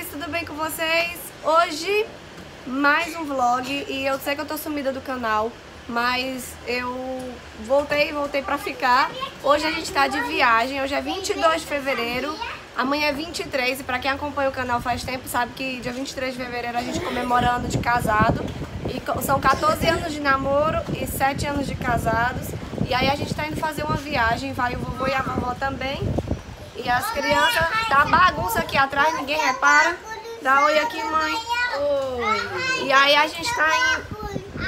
tudo bem com vocês? Hoje, mais um vlog e eu sei que eu tô sumida do canal, mas eu voltei pra ficar. Hoje a gente tá de viagem, hoje é 22 de fevereiro, amanhã é 23 e pra quem acompanha o canal faz tempo sabe que dia 23 de fevereiro a gente comemora ano de casado. E são 14 anos de namoro e 7 anos de casados. E aí a gente tá indo fazer uma viagem, vai o vovô e a vovó também. E as crianças, tá bagunça aqui atrás, ninguém repara. Dá oi aqui, mãe. Oi. E aí a gente tá indo...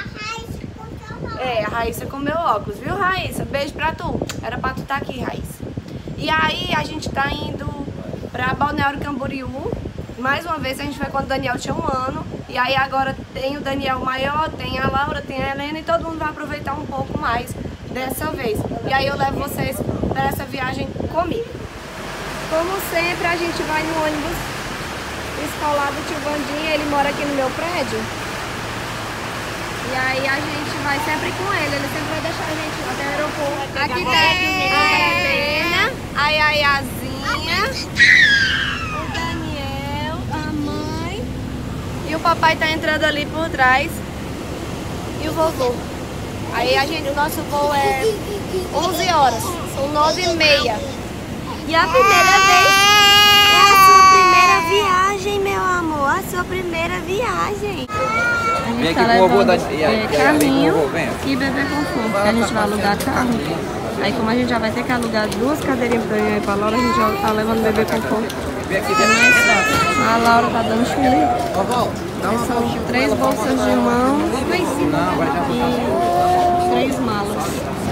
a Raíssa comeu óculos, viu, Raíssa? Beijo pra tu. Era pra tu estar aqui, Raíssa. E aí a gente tá indo pra Balneário Camboriú. Mais uma vez a gente foi quando o Daniel tinha 1 ano. E aí agora tem o Daniel maior, tem a Laura, tem a Helena e todo mundo vai aproveitar um pouco mais dessa vez. E aí eu levo vocês para essa viagem comigo. Como sempre, a gente vai no ônibus escolar do tio Vandinho, ele mora aqui no meu prédio. E aí a gente vai sempre com ele sempre vai deixar a gente até o aeroporto. Aqui tem a Helena, a Yaiazinha, o Daniel, a mãe e o papai tá entrando ali por trás e o vovô. Aí o nosso voo é 11 horas, são 9h30. E a primeira vez é a sua primeira viagem, meu amor, a sua primeira viagem. A gente tá levando carrinho e bebê conforto, porque a gente vai alugar carro. Aí como a gente já vai ter que alugar 2 cadeirinhas pra ir pra Laura, a gente já tá levando o bebê conforto. A Laura tá dando chulinho. São 3 bolsas de mão e 3 malas.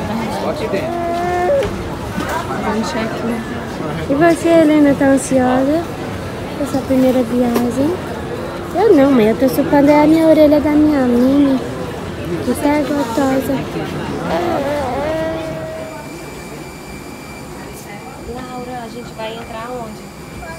E você, Helena, tá ansiosa por essa primeira viagem? Eu não, mãe, eu tô chupando a minha orelha da minha Mini, que tá gostosa. Laura, a gente vai entrar onde?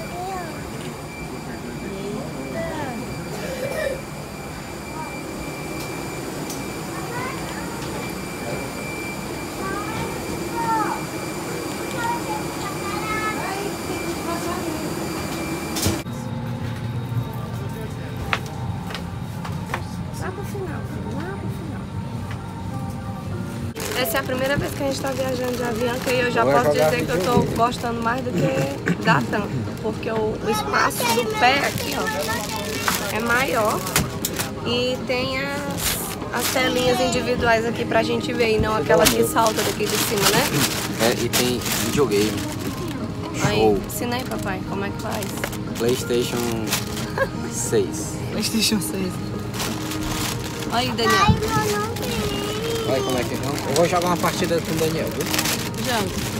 Essa é a primeira vez que a gente está viajando de avião, e eu já posso dizer que eu estou gostando mais do que da tampa, porque o espaço do pé aqui, ó, é maior e tem as telinhas individuais aqui pra gente ver, e não aquela que salta daqui de cima, né? E tem videogame. Aí, ensina aí, papai, como é que faz? PlayStation 6. PlayStation 6. Olha aí, Daniel. Olha como é que não. Eu vou jogar uma partida com o Daniel, viu? Joga.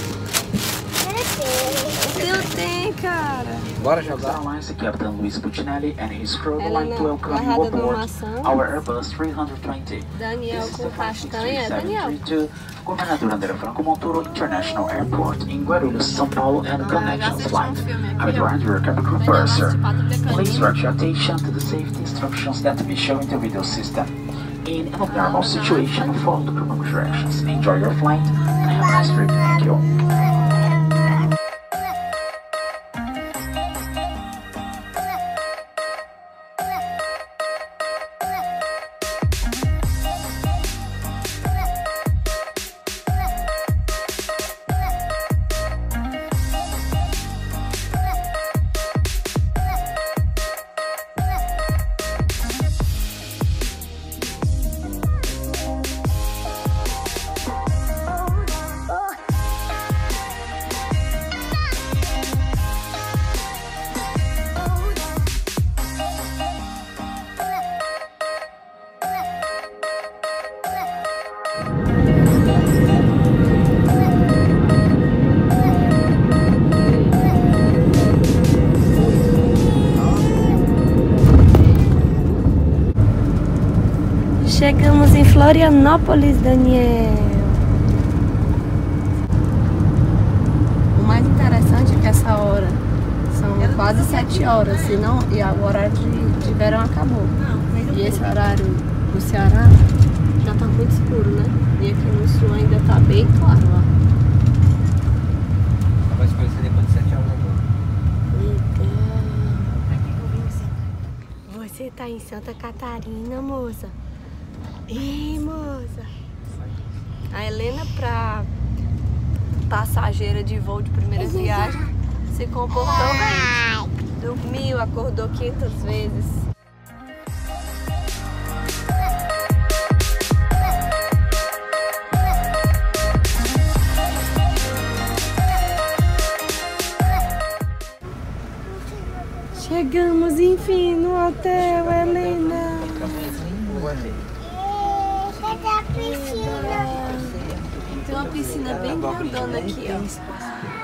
Eu tenho, cara. Bora jogar. Captain Luis Puccinelli and his crew would like to welcome you aboard our Airbus 320. Daniel com castanha. Daniel. Governador André Franco Montoro International Airport in Guarulhos, São Paulo and connection flight. I'm your cabin crew purser. Please direct your attention to the safety instructions that will be shown in the video system. In an abnormal situation, follow the proper directions. Enjoy your flight and have a nice trip. Thank you. Chegamos em Florianópolis, Daniel. O mais interessante é que essa hora são quase 7 horas, senão, e o horário de verão acabou. E esse horário do Ceará já tá muito escuro, né? E aqui no sul ainda tá bem claro, ó. Vai escurecer depois de 7 horas agora. Legal. tá em Santa Catarina, moça. Ih, moça. A Helena, pra passageira de voo de primeira viagem, se comportou bem. Dormiu, acordou 500 vezes. Chegamos, enfim, no hotel, Helena. Cadê a piscina? Tem uma piscina bem grandona aqui, ó.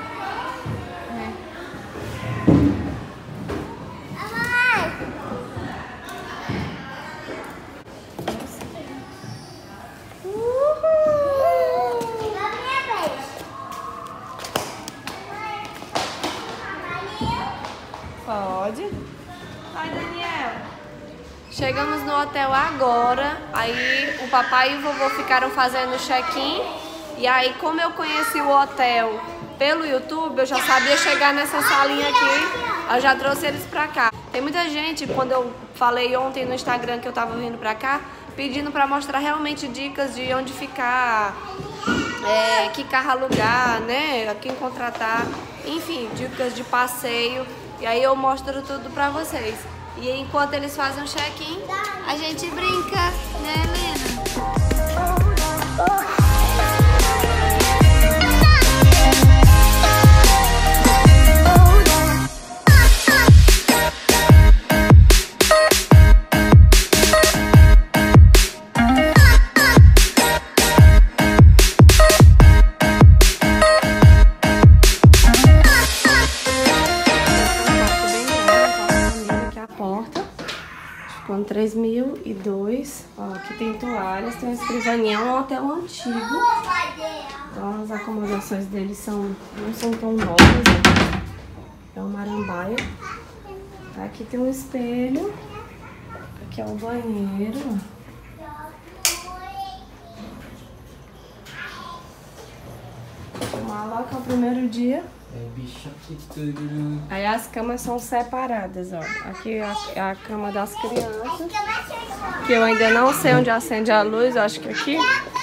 Pode. Vai, Daniel. Chegamos no hotel agora. Aí o papai e o vovô ficaram fazendo check-in. E aí, como eu conheci o hotel pelo YouTube, eu já sabia chegar nessa salinha aqui. Eu já trouxe eles pra cá. Tem muita gente, quando eu falei ontem no Instagram que eu tava vindo pra cá, pedindo pra mostrar realmente dicas de onde ficar, que carro alugar, né? Quem contratar. Enfim, dicas de passeio. E aí eu mostro tudo pra vocês. E enquanto eles fazem o check-in, a gente brinca, né, Helena? Com 3.002, ó, aqui tem toalhas, tem uma escrivaninha, é um hotel antigo. Então as acomodações deles não são tão novas, né? É uma marambaia. Aqui tem um espelho, aqui é o banheiro. Mala, que é o primeiro dia. Aí as camas são separadas, ó. Aqui é a cama das crianças, que eu ainda não sei onde acende a luz, eu acho que aqui.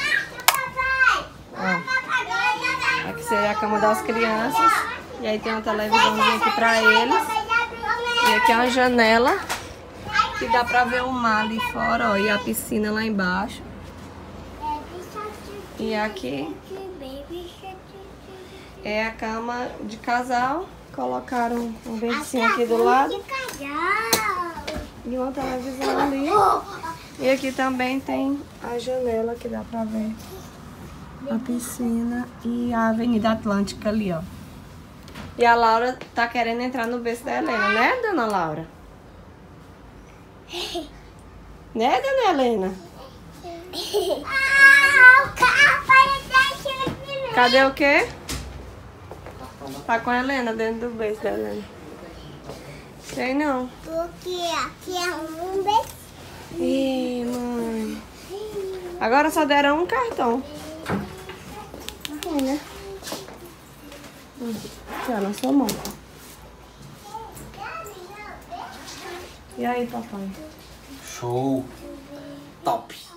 Ó. Aqui seria a cama das crianças. E aí tem uma televisãozinha aqui pra eles. E aqui é uma janela que dá pra ver o mar ali fora, ó. E a piscina lá embaixo. E aqui é a cama de casal. Colocaram um bercinho aqui do lado. E uma televisão ali. E aqui também tem a janela que dá pra ver a piscina e a Avenida Atlântica ali, ó. E a Laura tá querendo entrar no berço da Helena, né, dona Laura? Né, dona Helena? Cadê o quê? Tá com a Helena dentro do berço da Helena. Sei não. Porque aqui é um berço. Ih, mãe. Agora só deram um cartão. Tá ruim, né? Aqui, ó, na sua mão. E aí, papai? Show! Top!